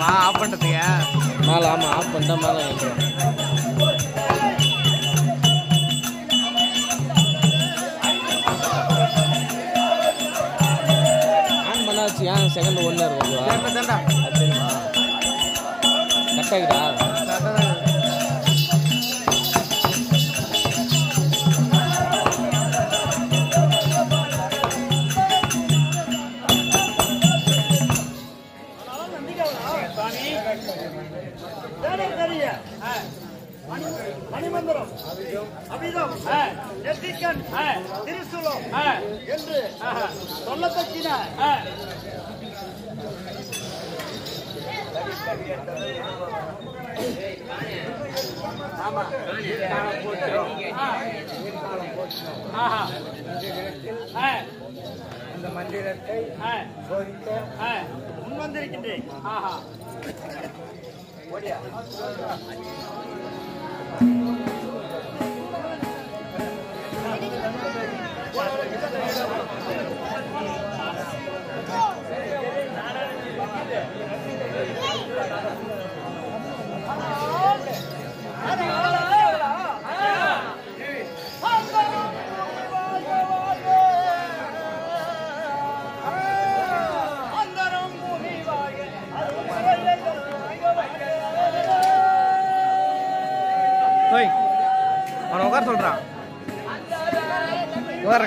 ஏற்றணுமா of பண்ணுறதுக்கு மேலே? ஆமாம், ஆஃப் பண்ணிட்டா மேலே ஏற்றுவோம். ஆன் பண்ணாச்சு. ஏன் செகண்ட் ஒன்று இருக்குங்களா? தாண்டா சரிங்களா? கட் ஆகிட்டா? மணிமந்திரம் அபிதம் நெற்றிக்கண் திருசூலம் என்று சொல்லத்தக்கின அந்த மந்திரத்தை முன்வந்திருக்கின்றேன். ஓய் அவனை உட்கார சொல்கிறான். உட்கார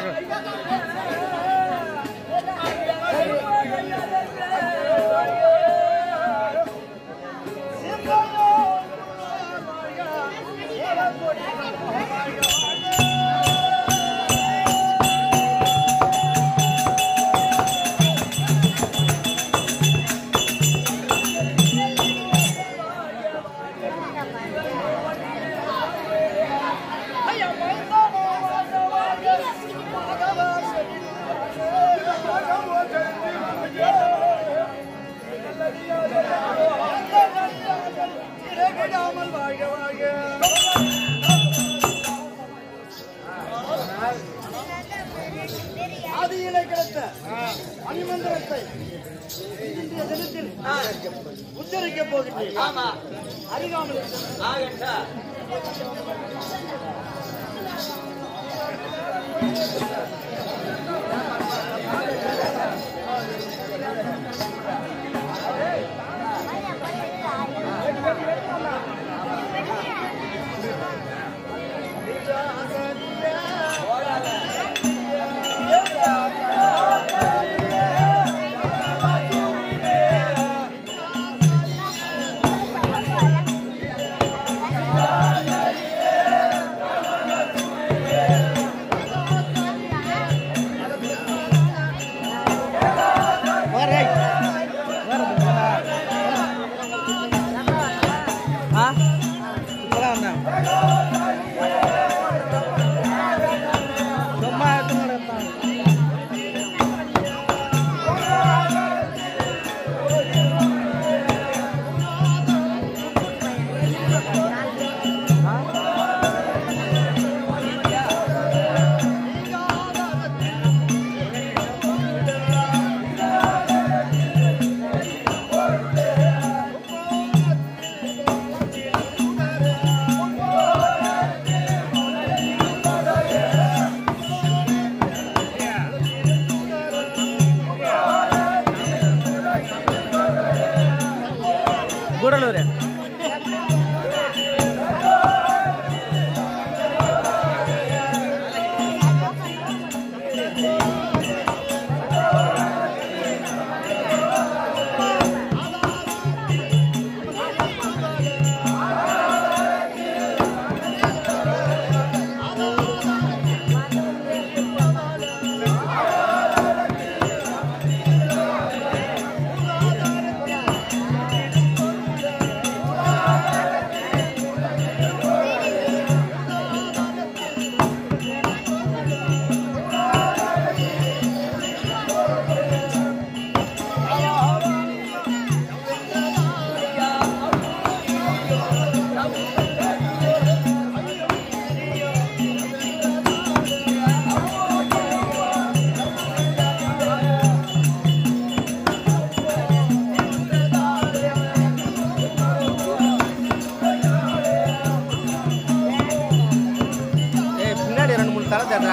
ஆதியிலே கிடைத்த மணிமந்திரத்தை இன்றைய தினத்தில் உச்சரிக்கப் போகின்றேன். அறியாமல்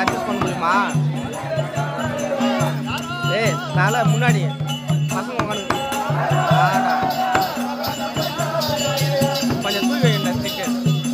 கொஞ்சம் அட்ஜஸ்ட் பண்ண முடியுமா? ஏய் தலை முன்னாடி பசங்க உட்காந்து கொஞ்சம் தூய் வைங்க ஸ்டிக்கு.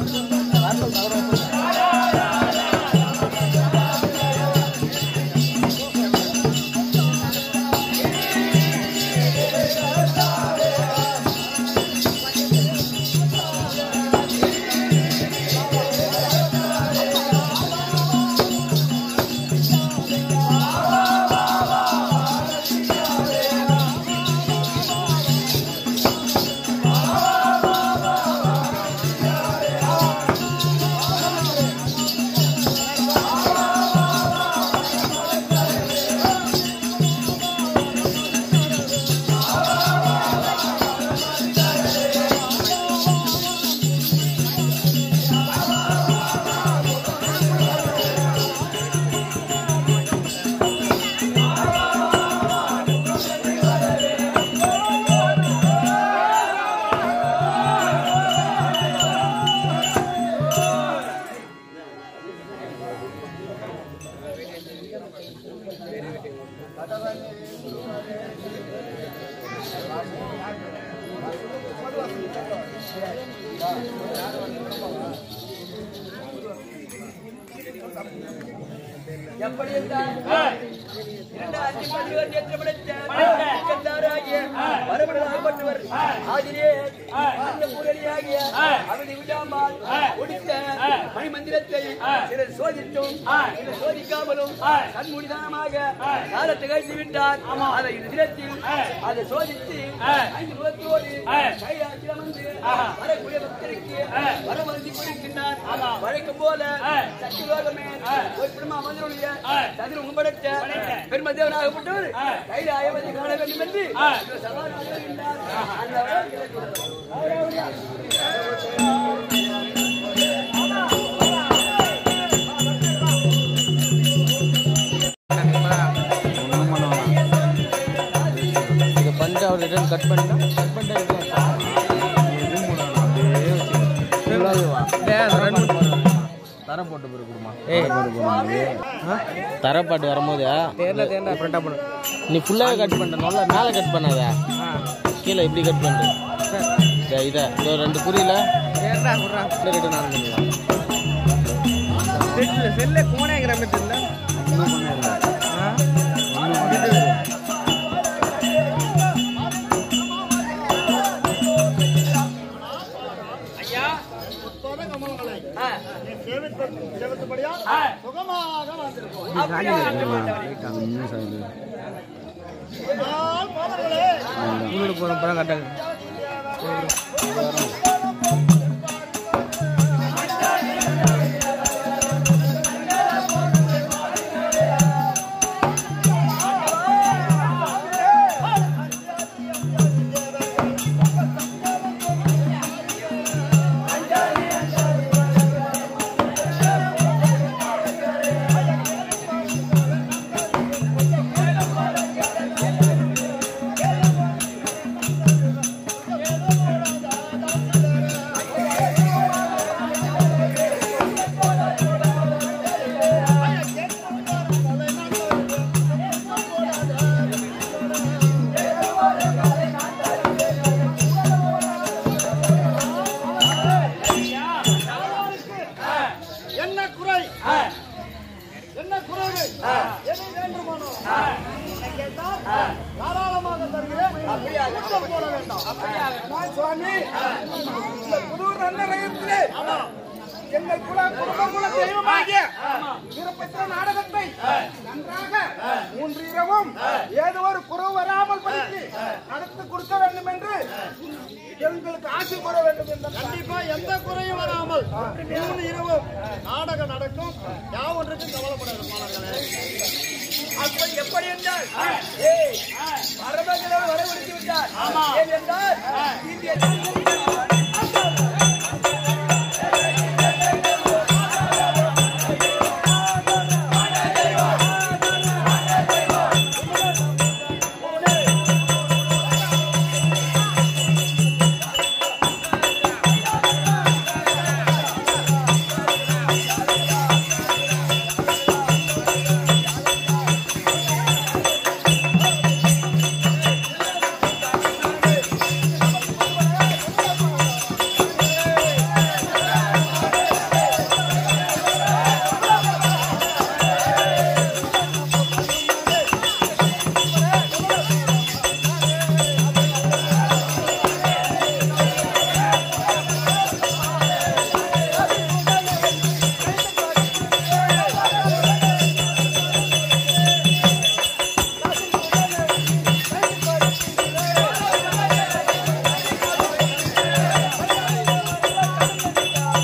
எப்படி என்றால் இரண்டு அஞ்சு பள்ளிவர் நேற்று படைத்த வரப்பட்டவர் ஆதிரே அந்த புரளியாகிய அவனை விடாமல் ஒடித்த மணிமந்திரத்தை சிலர் சோதித்தும் சிலர் சோதிக்காமலும் கண்மூடிதானமாக காலத்தை கழித்து விட்டார். அதை தினத்தில் அதை சோதித்து 5 முகத்தோடு கையாற்றிடம் வந்து வரக்கூடிய பக்தருக்கு வரமருந்தி கொடுக்கின்றார். வழக்கம் போல சத்தியோகமே ஒரு பெருமா மந்திரனுடைய ததிர உம்படைத்த பெருமதேவனாகப்பட்டவர் கையில் ஆயவதை காண வேண்டும் என்று சவால் வருகின்றார். அந்த இதை பண்ணிட்டு அவர் ரிட்டர்ன் கட் பண்ணிட்டா தரம் போட்டு பிறகு கொடுமா. தரப்பாட்டு வரும்போது நீ ஃபுல்லாகவே கட் பண்ணுற நல்லா மேலே கட் பண்ணாத, கீழே இப்படி கட் பண்ணுற இதை இதோ 2 குறியில் ரிட்டர்ன் ஆன் பண்ணிடலாம். செல்ல கோணைங்கிற மாதிரி இல்லை. சுகமாக வந்திருக்கோம். போகிறோம் படம் கட்டாங்க. எங்கள் குடும்ப தெய்வமாகிய சிறப்பற்ற நாடகத்தை நன்றாக 3 இரவும் ஏதோ ஒரு குறவு வராமல் படித்து நடத்தி கொடுக்க வேண்டும் என்று எங்களுக்கு ஆசை கூற வேண்டும் என்று. கண்டிப்பா எந்த குறையும் வராமல் 3 இரவும் நாடகம் நடக்கும். யாவொன்றுக்கும் கவலைப்படாத மாணவர்களே. அப்படி எப்படி என்றால் மரபர்கள் வரவழைத்து விட்டார். ஏனென்றால்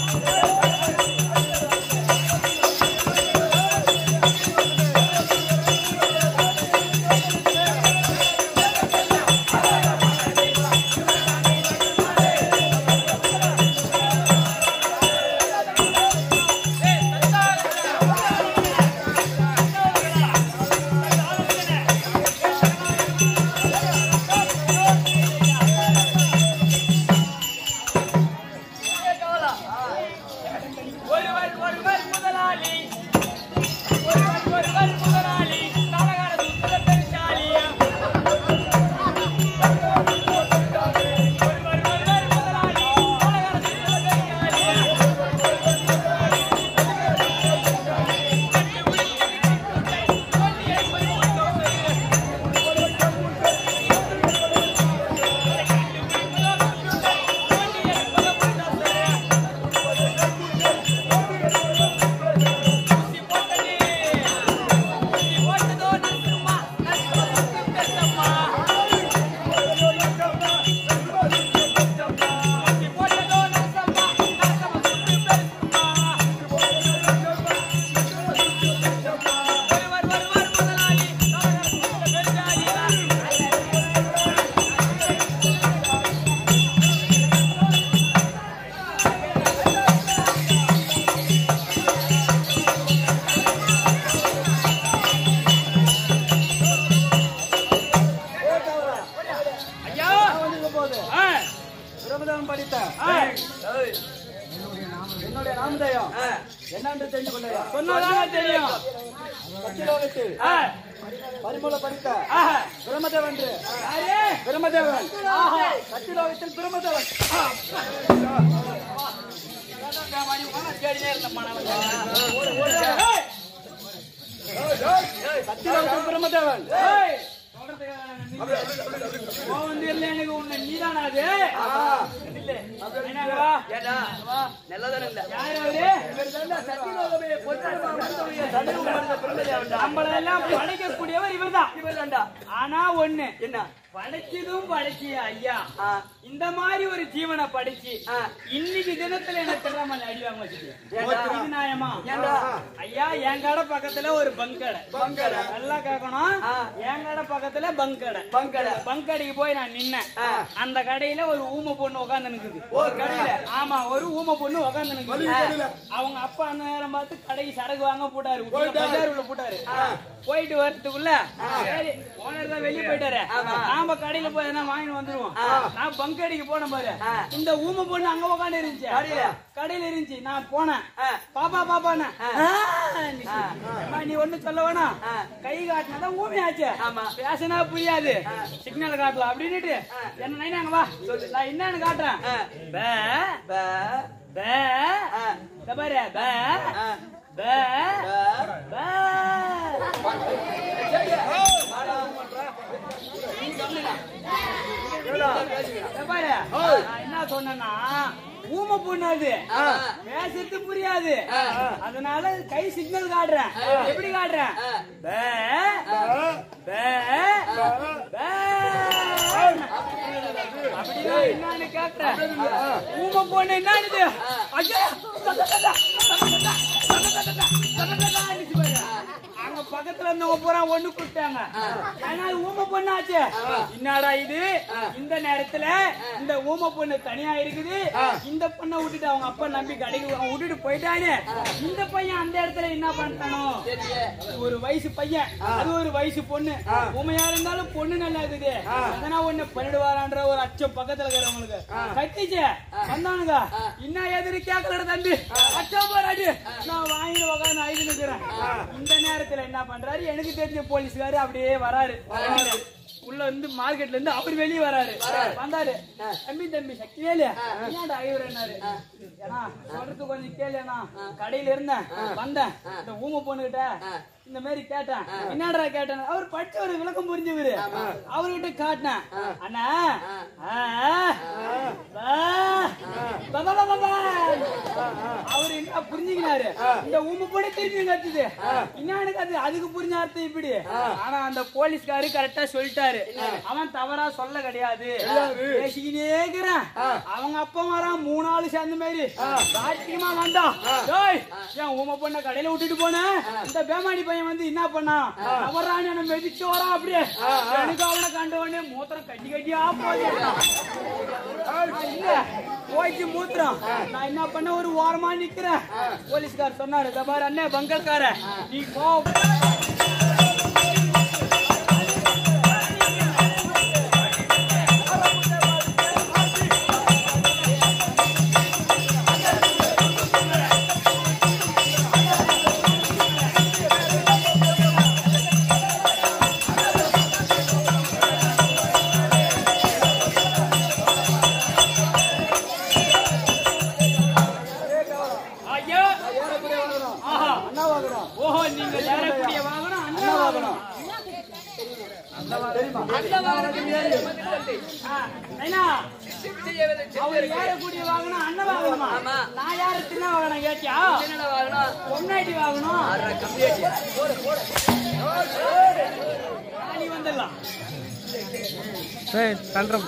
பிரமதம் படித்த என்னுடைய நாமதேயம் என்னென்று தெரிந்து கொள்ளையா சொன்னதாக தெரியும். சத்தியலோகத்தில் பரிமள படித்த பிரமதேவன் பிரமதேவன் சத்தியலோகத்தில் பிரமதேவன் சத்தியலோகத்தில் பிரமதேவன் எனக்கு உன்னை நீதானாது நம்மளெல்லாம் படைக்கக்கூடியவர் இவர்தான். ஆனா ஒண்ணு என்ன படைச்சதும் படைச்சிய ஐயா இந்த மாதிரி ஒரு ஜீவனை படைச்சு இன்னைக்கு தினத்துல எனக்கு தெரியாமல் அடிவாங்க வச்சுட்டு நியாயமா? ஐயா என் கடை பக்கத்துல ஒரு பங்கடை நல்லா கேட்கணும். என் கடை பக்கத்துல பங்கடைக்கு போய் நான் நின்னேன். அந்த கடையில ஒரு ஊமை பொண்ணு உட்காந்து நிக்குது. ஆமா, ஒரு ஊமை பொண்ணு உட்காந்து நிக்குது. அவங்க அப்பா அந்த நேரம் பார்த்து கடைக்கு சரக்கு வாங்க போட்டாரு, பஜார் உள்ள போட்டாரு. போயிட்டு வரதுக்குள்ள சரி ஓனர் தான் வெளியே போயிட்டாரு, நாம கடையில போய் எதனா வாங்கிட்டு வந்துருவோம். நான் பங்கடிக்கு போன பாரு, இந்த ஊமை பொண்ணு அங்க உட்காந்து இருந்துச்சு, கடையில இருந்துச்சு. நான் போனேன், பாப்பான்னு நீ ஒண்ணு சொல்ல வேணாம், கை காட்டினாதான் ஊமையாச்சு, பேசினா புரியாது, சிக்னல் காட்டலாம் அப்படின்னுட்டு என்ன நைனாங்க வா நான் என்னன்னு காட்டுறேன். என்ன சொன்னா ஊமை பொண்ணு அது பேசுறது புரியாது, அதனால கை சிக்னல் காட்டுறேன். எப்படி காட்டுறேன்? அப்படிதான் என்னன்னு கேக்குறேன். ஊமை பொண்ணு என்னன்னு அங்க பக்கத்துல இருந்தவங்க பூரா ஒண்ணு கொடுத்தாங்க. ஏன்னா ஊமை பொண்ணாச்சு. என்னடா இது இந்த நேரத்துல இந்த ஊமை பொண்ணு தனியா இருக்குது, இந்த பொண்ணை விட்டுட்டு அவங்க அப்பா நம்பி கடைக்கு விட்டுட்டு போயிட்டானு இந்த பையன் அந்த இடத்துல என்ன பண்ணிட்டானோ? ஒரு வயசு பையன், அது ஒரு வயசு பொண்ணு. ஊமையா இருந்தாலும் பொண்ணு நல்லா இருக்குது, அதனா ஒண்ணு பண்ணிடுவாரான்ற ஒரு அச்சம் பக்கத்துல இருக்கிறவங்களுக்கு கட்டிச்சு வந்தானுங்க. இன்னும் எதிரி கேட்கல தம்பி, அச்சா போராடி நான் வாங்கி உட்காந்து ஐந்து நிக்கிறேன். இந்த நேரத்துல என்ன பண்றாரு, எனக்கு தெரிஞ்ச போலீஸ்காரு அப்படியே வராரு. உள்ள இருந்து மார்க்கெட்ல இருந்து அவர் வெளியே வராரு. வந்தாரு, தம்பி சக்திவேலு ஏன்டா ஐவரன்னாரு. ஏன்னா சொல்றது கொஞ்சம் கேளுண்ணா, கடையில இருந்தேன் வந்தேன், இந்த ஊமை பொண்ணுகிட்ட இந்த மாதிரி கேட்டேன். என்னடா கேட்டேன்? அவர் படிச்ச ஒரு விளக்கம் புரிஞ்சவரு. அவர்கிட்ட காட்டினேன். அண்ணா அவரு என்ன புரிஞ்சுக்கினாரு? இந்த உம்பு போட திருப்பி கத்துது. என்னன்னு கத்து? அதுக்கு புரிஞ்ச அர்த்தம் இப்படி. ஆனா அந்த போலீஸ்காரு கரெக்டா சொல்லிட்டாரு. அவன் தவறா சொல்ல கிடையாது. பேசிக்கிட்டே இருக்கிறேன். அவங்க அப்பா வரான் 3 ஆளு சேர்ந்த மாதிரி ராஜ்யமா வந்தா. என் உமை பொண்ண கடையில விட்டுட்டு போனேன். இந்த பேமாடி பையன் வந்து என்ன பண்ணா? அவராணி என்ன மெதிச்சு வரா. அப்படியே எனக்கு அவனை கண்ட உடனே மூத்திரம் கட்டி கட்டியா போயிட்டு மூத்திரம். நான் என்ன பண்ண ஒரு ஓரமா நிக்கிறேன். போலீஸ்கார் சொன்னாரு, பாரு அண்ணே பங்கல்கார நீ போ. நான் யாரு சின்ன வாகனம் கேட்டியா? பொன்னாட்டி வாகனம் வந்துடலாம். தண்டரம்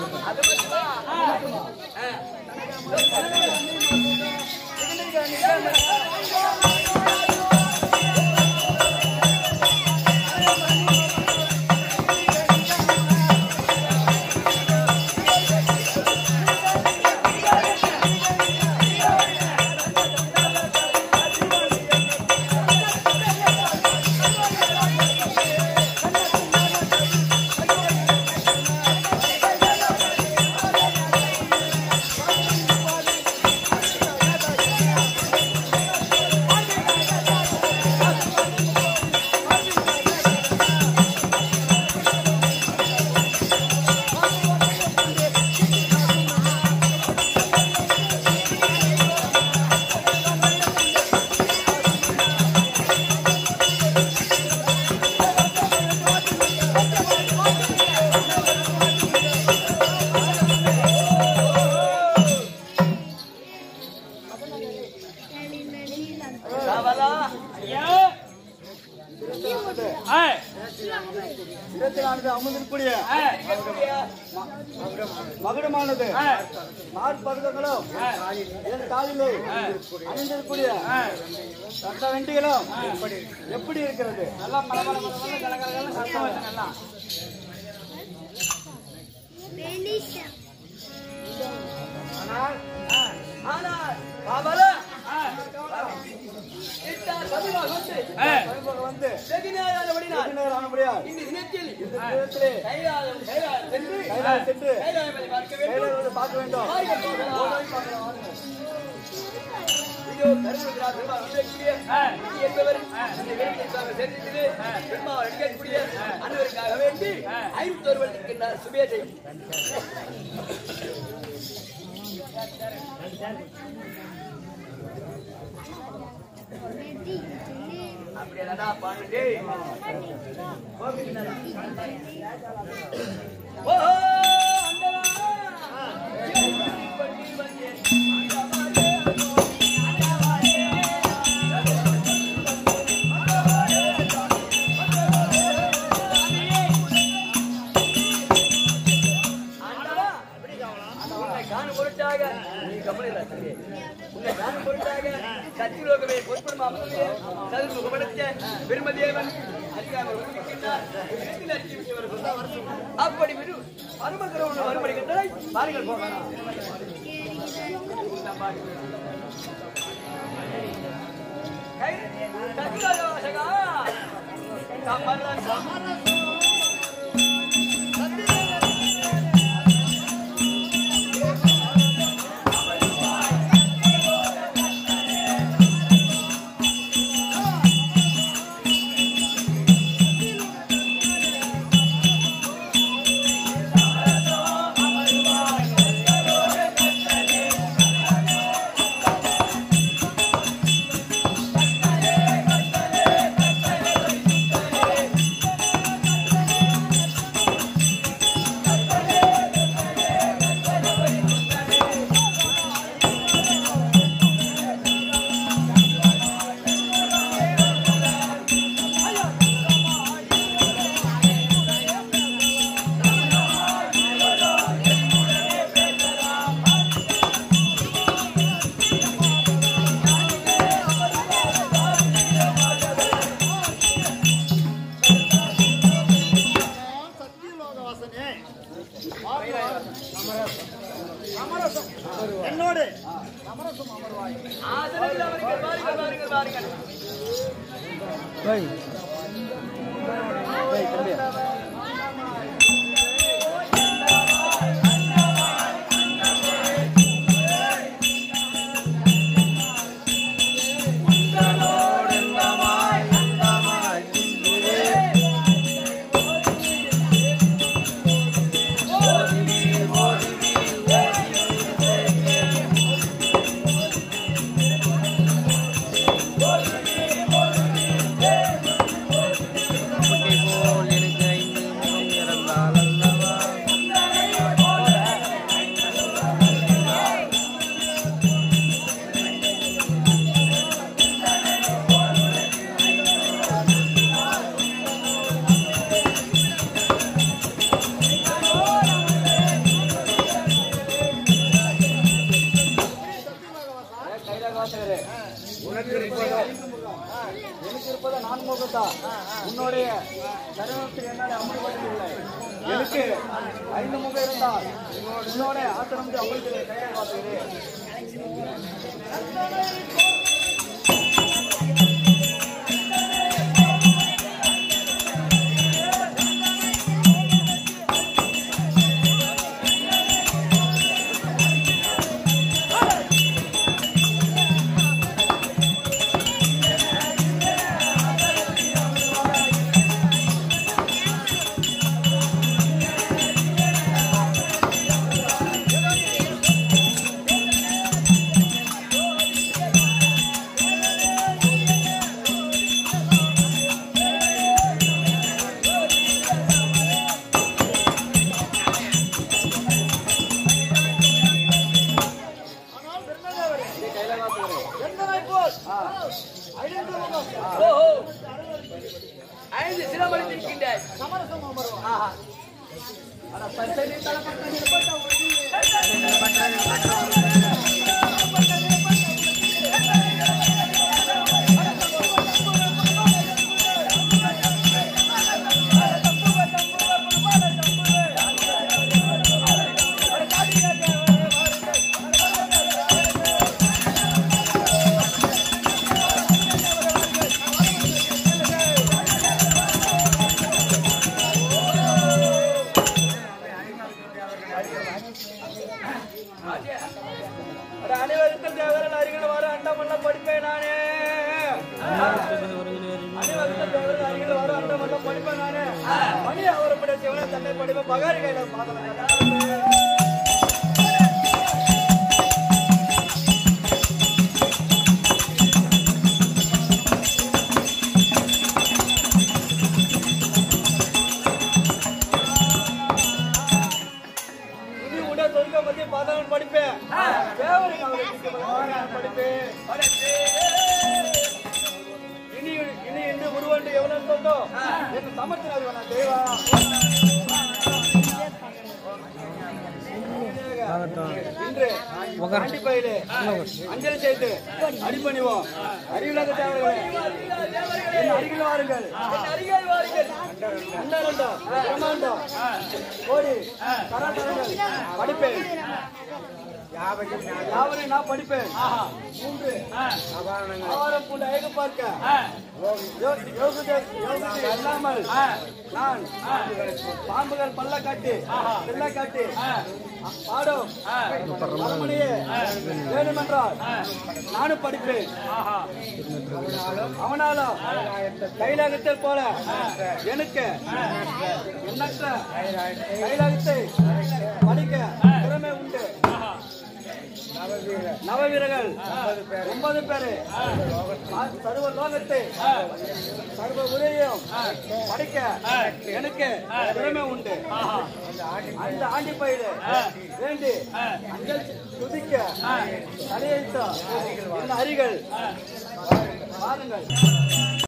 அமுதிற்குரிய மகுடமானது மார்பகுதங்களும் காலிலே அணிந்திருக்கூடிய சட்ட வெண்டிகளும் எப்படி இருக்கிறது? நல்லா நல்லா பார்க்க வேண்டும். அனைவருக்காக வேண்டி 51 வருடத்திற்கின்றார் சுபேதை. அப்படியே பாண்டு அப்படி மறுபடி கட்டளை பாருங்கள் போகலாம். உன்னுடைய சரணத்தில் என்னால் அமல்படுத்தவில்லை. எனக்கு 5 முகம் இருந்தால் உன்னோட ஆசிரமத்தை அமல்களை கையால் பார்த்துகிறேன். அனைவருக்கும் தேவர்கள் அருகில் வர அண்டமல்ல படிப்பேன் நானே. அனைவருக்கும் தேவர்கள் அருகில் வர அண்டமல்ல படிப்பேன் நானே. மணி அவருடைய சிவனை தன்னை படிப்பேன் பகாரி கையில பாதம். படிப்பேன் இனி இனி என்று உருவண்டு எவ்வளவு சொன்னோ என்று சமத்தினார் தேவா இன்று கண்டிப்பாயிலே அஞ்சலி செய்து அடிப்பணிவோம். அறிவுலக தேவர்களே அருகில் வாருங்கள், அருகில் வாருங்கள். அண்டரண்டம் பிரம்மாண்டம் கோடி கராட்டங்கள் படிப்பேன். யாவரையும் நான் படிப்பேன். 3 ஆவாரம் கொண்டு அழகு பார்க்க அல்லாமல் நான் பாம்புகள் பல்ல காட்டி வெள்ள காட்டி பாடும் அரண்மனையே வேணுமென்றால் நானும் படிப்பேன். அவனாலும் கைலாகத்தில் போல எனக்கு எண்ணற்ற கைலாகத்தை படிக்க திறமை உண்டு. நவவீரர்கள் 9 பேரு சர்வ லோகத்தை சர்வ உரையும் படிக்க எனக்கு திறமை உண்டு. அந்த ஆண்டி பயிர் வேண்டி அஞ்சல் துதிக்க தலையெழுத்த இந்த அரிகள் பாருங்கள்.